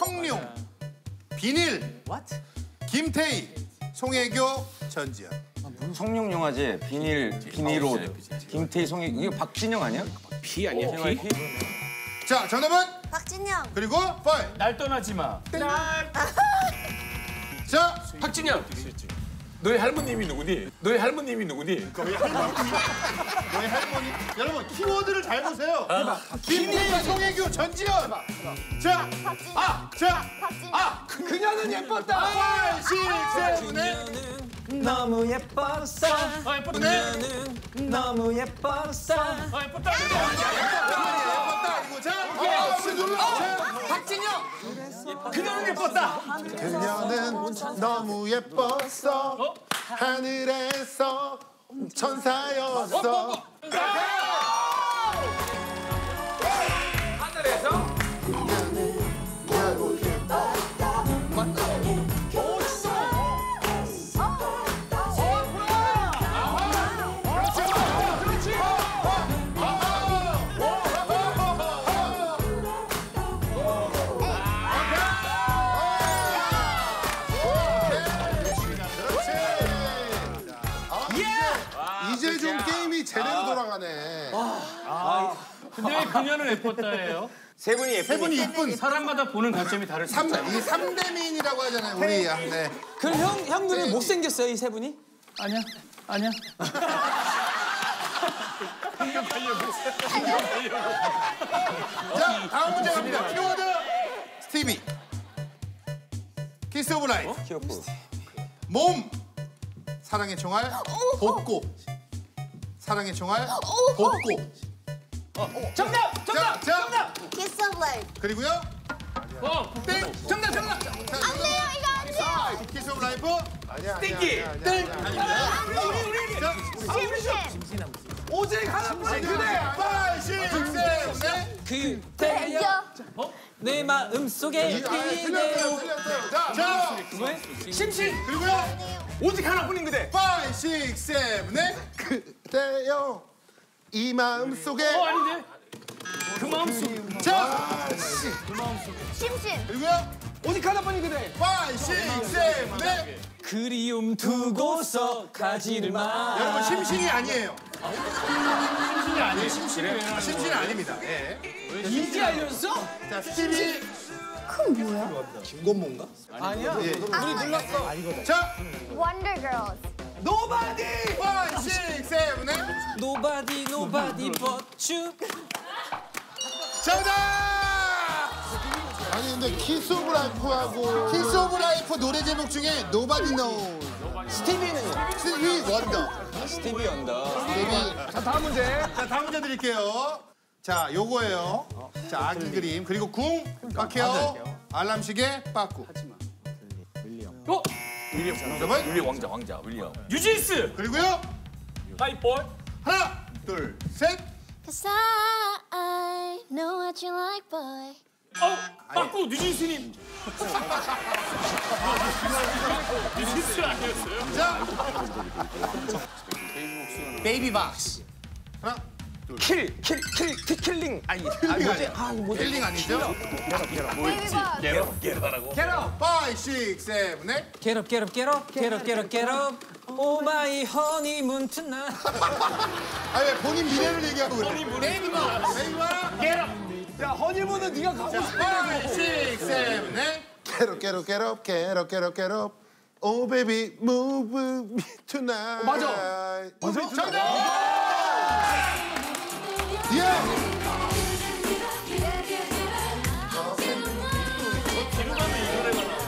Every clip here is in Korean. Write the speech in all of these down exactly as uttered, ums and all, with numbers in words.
청룡, 비닐, What? 김태희, 송혜교, 전지현. 청룡 영화제, 비닐, 비닐옷, 김태희, 송혜, 이게 박진영 아니야? 피 아니야, 피? 자, 정답은? 박진영. 그리고 파이. 날 떠나지 마. 자, 박진영. 너희 할머님이 누구니? 너희 할머님이 누구니? 너희 할머니. 너희 할머니. 여러분, 키워드를 잘 보세요. 김태희, 송혜교, 전지현. 자, 박진영. 아, 자, 박진영. 아, 그녀는 예뻤다. 파이, 식, 세븐에. 너무 예뻤어. 아, 예뻤다. 그녀는 너무 예뻤어. 아, 예뻤다. 예뻤다. 이거 자, 아, 우리 눌러. 자, 박진영. 그녀는 예뻤다. 그녀는 너무 예뻤어. 하늘에서 천사였어. 하늘에서 이제 좀 게임이 제대로 돌아가네. 근데 그녀는 예뻤다예요. 세 분이 예쁘 세 분이 이쁜 사람마다 보는 관점이 다를 수 삼, 있어요. 이 삼대미인이라고 하잖아요, 우리. 아, 네. 그럼 형, 형들은 못생겼어요, 이 세 분이? 아니야, 아니야. 자, 다음 문제 갑니다. 키워드 스티비. 키스 오브 라이프. 키오프. 몸. 사랑의 총알. 복고. 사랑의 총알. 복고. 정답! 자, 자. 정답! Kiss of Life. 그리고요. 어, 땡. 정답, 정답! 안 돼요, 이거 안 돼요. 키스 오브 라이프. 띵기. 심심. 오직 하나뿐인 그대. 파이, 식, 세븐, 그대여 내 마음 속에 틀렸어요, 그대여. 틀렸어요. 자, 자. 심신. 그리고요. 오직 하나뿐인 그대. 파이, 식, 세븐, 그대여. 이 마음 속에. 어, 아닌데? 그 마음속. 자. 심심. 그리고요. 오직 하나뿐인 그대. 파이, 식, 세븐. 그리움 두고서 가지를 마. 여러분, 심신이 아니에요. 심신이 아니에요, 심신이. 아, 심신이 아닙니다. 예. 이제 알려줬어? 자, 스티비. 그건 뭐야? 아니야. 예. 우리 눌렀어. 자, Wonder Girls. 노바디. 파이, 식, 세븐, Nobody, nobody but you. 정답! 아니, 근데 키스 오브 라이프하고 키스 오브 라이프 노래 제목 중에 Nobody Knows. 스티비는요? 스티비 원더. 스티비 언더. 스티비. 자, 다음 문제. 자, 다음 문제 드릴게요. 자, 요거예요. 자, 아기 그림. 그리고 궁, 박해요. 알람 시계, 빠꾸. 어? 윌리엄. 정답은? 윌리엄 왕자, 왕자, 윌리엄. 유진스! 그리고요. 하이볼. 하나, 둘, 셋. Cause I know what you like, boy. 어, 빠꾸 유진스님. 유진스 아니었어요? 자, 베이비 박스. 하나, 둘. 킬, 킬, 킬, 킬, 킬링. 아니, 킬링 뭐지? 아니야. 아, 이거 뭐지? 킬링 아니죠? Baby Boss. 게러, 게러라고. 캐럿. 파이, 식, 세븐, 넷. Get up, get up, get up, get up, get up, get up. Oh my honeymoon tonight. 아, 왜 본인 미래를 얘기하고 그래? 네이버! 네이버. 게러! 야, 허니문은 네가 가고 싶어. 파이, 식, 세븐, 넷. Get up, get up, get up, get up, get up, get up. Oh baby, move me tonight. 맞아. 맞아? 정답! 예! 뒤로 가면 이 노래가 나.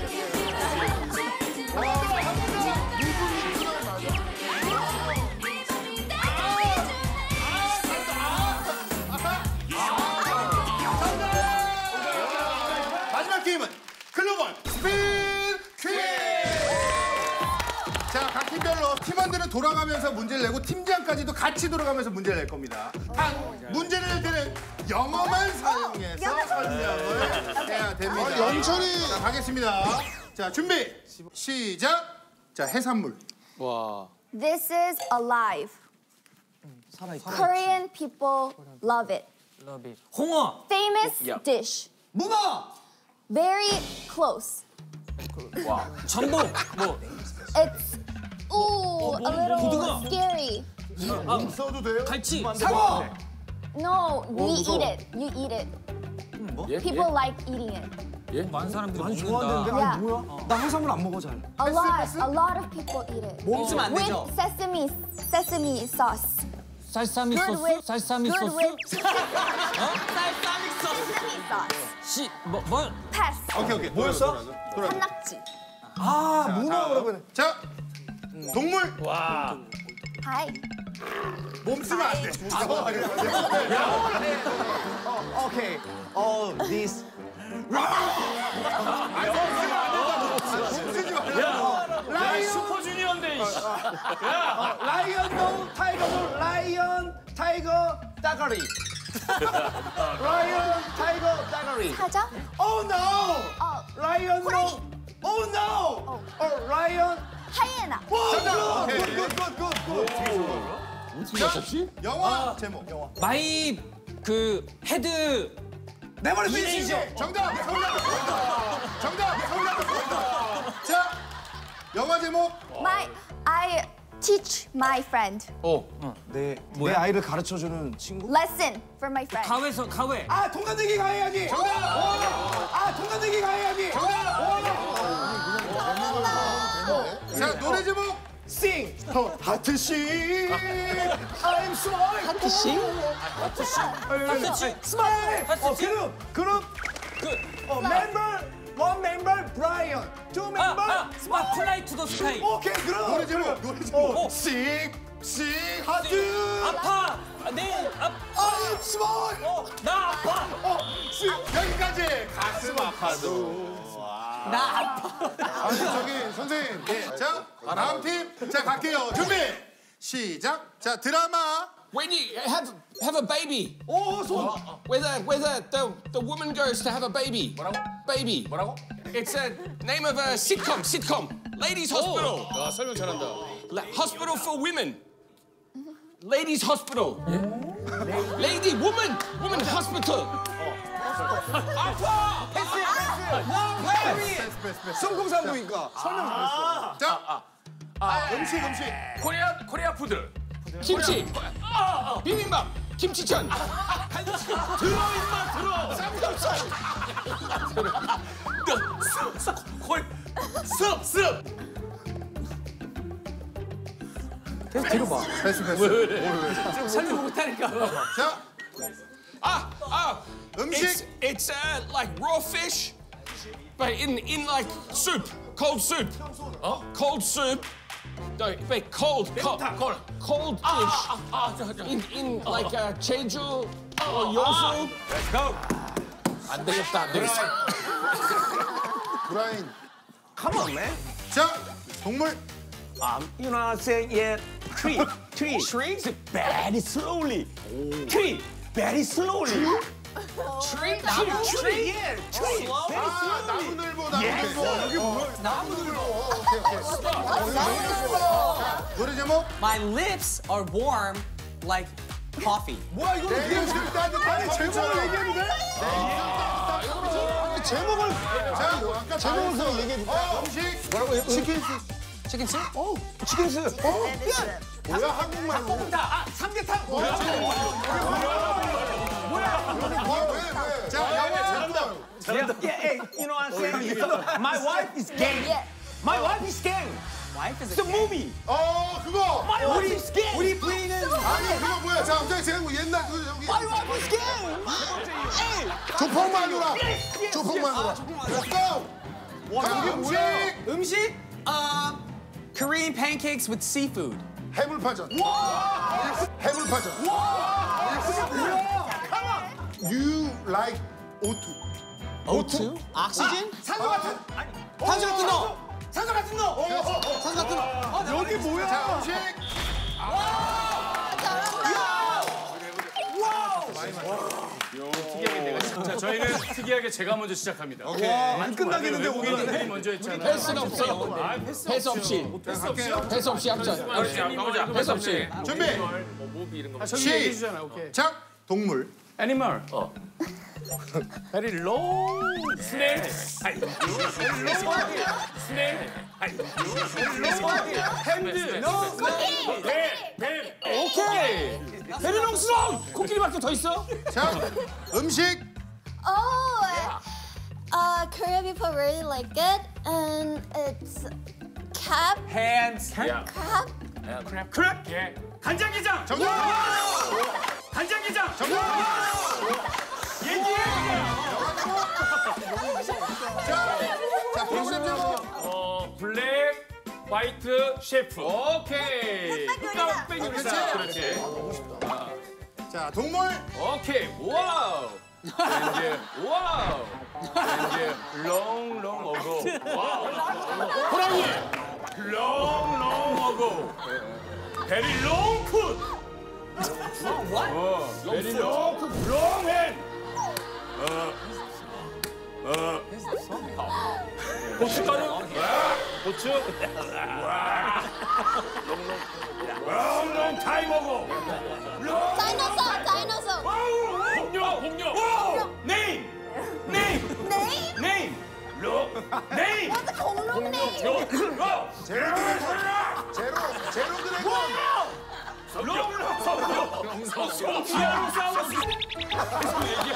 마지막 게임은 글로벌 스피드 퀴즈! 자, 각 팀별로 팀원들은 돌아가면서 문제를 내고 팀장까지도 같이 돌아가면서 문제를 낼 겁니다. 한 문제를 낼 때는 영어만 사용해서 설명을 해야 됩니다. 영철이! 자, 가겠습니다. 자, 준비! 시작! 자, 해산물. This is alive. Korean people love it. 홍어. Famous dish. 문어. very close. 전복. 뭐 It's ooh a little 고등어. scary. 써도 돼요? 갈치. 사과. No, we eat it. You eat it. People like eating it. 많은 사람들이 먹는다. 좋아하는데 Yeah. 아니 뭐야? 나 해산물 안 먹어 잘. A lot, a lot of people eat it. 먹으면 안 With sesame, sesame sauce. 살사미 Good 소스? with, 살사미 good 소스? with sesame sauce. 시, 뭐, 뭐? Pass. 오케이 오케이. 뭐였어? 산낙지. 아 문어라고 그래. 자, 동물 와. Hi. 몸 쓰면 안 돼. 오케이. Oh this. 야, 슈퍼주니어인데. 이씨. 라이언 노 타이거 노 라이언 타이거 따가리. 라이언 타이거 따가리. 사자. Oh no. 어, 라이언 노. 호랑이. Oh no. Oh 라이언. 하이에나. 와 오케이. 굿굿굿굿. 자, 영화 제목. 마이 그 헤드 내 머리 이레이저. 쓰이시죠? 정답. 정답. 정답. 정답. 자, 영화 제목. My, I teach my friend. 내, 내 아이를 가르쳐주는 친구? Lesson for my friend. 가외서 가외. 아 동간대기 가해야지. 정답. 아 동간대기 가해야지. 자, 노래 제목. Sing. 하트 씨. I'm smile. 하트 씨. 하트 씨. 스마일. 하트 어 씨. 그룹 그룹. 그, 어 멤버 원 멤버 브라이언. 두 아, 멤버 아, 아, 플라이 투 더 스카이. 오케이 그럼. 노래 제목. 노래 제목. 어. 씩. 씩. 하트. 아파. 내 앞. I'm smile. 어, 나 아파. 여기까지. 가슴 아파도. 나 아파. 아니 저기 선생님. 예. 자, 다음 팀. 자, 갈게요. 준비. 시작. 자, 드라마. When you have have a baby, 오 손. where the where the, the the woman goes to have a baby. 뭐라고? Baby. 뭐라고? It's a name of a sitcom. Sitcom. Ladies Hospital. 아, 설명 잘한다. La- hospital for women. Ladies Hospital. Lady woman woman hospital. 아파. 성공산부인가? 설명 잘했어. 자. 아, 음식 음식. 코리아 코리아 푸드. 김치. 비빔밥. 김치전. 들어 임마 들어. 삼겹살. 습, 습, 거의 습, 습. 계속 들어봐. 패스 패스. 설명 못하니까. 자, Ah, ah. 음식. It's it's uh, like raw fish, but in in like soup, cold soup. Oh, cold soup. No, but cold, cold, cold. cold fish. In in like uh, jeju or yosu. Let's go. 안 되겠다, 안 되겠다. 브라인. Come on man. 자, 동물. Um, you know what I'm saying? Yeah, tree, tree. Tree? Very slowly. Tree, very slowly. Tree, Tree, tree, yeah, tree. 아, 나무늘보 나무늘보. 여기 뭐야? 나무늘보. 오케이, 오케이. 노래 제목. My lips are warm like coffee. 뭐야 이거 얘기해 줄 때한테 아니 제목을 얘기해도 돼? 제목을 자, 아까 제목을 그냥 얘기해 줄까? 어, 음식. 뭐라고? 치킨 스. 치킨스? 치킨스. 어? 뭐야 한국말로? 아 삼계탕. 뭐야? 왜 왜? 자, 영화 제목. Yeah, yeah, hey, you know what I'm saying? My wife is gang. Yeah. My wife is gang. Wife is It's a a movie. 어, 그거. My wife is gang. 우리 부인은 아니, 그거 뭐야? 자, 갑자기 제목 옛날 그 여기. My wife is gang. Hey. 조폭마누라. 조폭마누라. 고! 자, 음식. 음식? Uh, Korean pancakes with seafood. 해물파전. 해물파전. You like 오투. O two? Oxygen? 산소 같은 탄소 같은 거. 산소 같은 거. 탄소 같은 거. 여기 뭐야? 자, 음식. 자, 저희는 특이하게 제가 먼저 시작합니다. 안 끝나겠는데 오기는. 외국인들이 먼저 했잖아요. 패스는 없어. 아, 패스 패스 없이. 패스 없이요? 패스 없이 합전. 가보자. 패스 없이. 준비. 아, 저기 얘기해 주잖아. 오케이. 시작. 동물. 애니멀. Very long snake. 아이, very long snake. 아이, very long hand. 코끼리. 배, 배. 오케이. 베리롱스롱. 코끼리밖에 더 있어? 자, 음식. Oh, uh, Korean people really like it, and it's crab. Hands. 야, Crab. 크랩. 예. 간장게장. 정답. 간장게장. 정답. 얘기해 그냥. 자, 자, 프로그램 제목. 어, 블랙, 화이트, 셰프. 오케이. 흑백 요리사. 그렇지. 자, 동물. 오케이. 와우. 이제 와우. 이제 long long ago. 와우. 호랑이. long long ago. very long foot. What? 어, very long foot. long hand. 어. 어. 고춧가루. 와. 고추. 와. long long time ago. long. Dinosaur. Dinosaur. 공룡, 공룡. 네임, 네임, Name? 네임. 로, 네임. What's a 공룡 name? 로, 제로 드래곤. 제로, 제로 드래곤. 로, 로, 로, 로. 피아노사우루스.